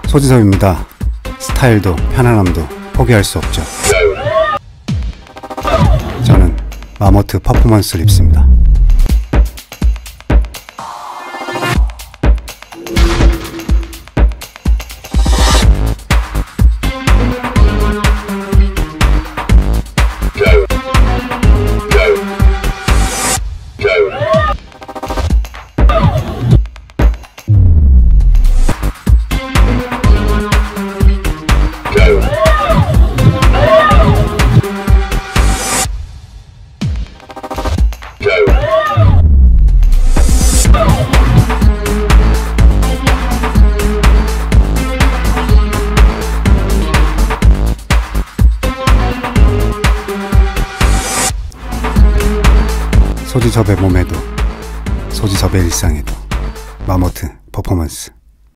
소지섭입니다. 스타일도 편안함도 포기할 수 없죠. 저는 마모트 퍼포먼스를 입습니다. 소지섭의 몸에도 소지섭의 일상에도 마모트 퍼포먼스.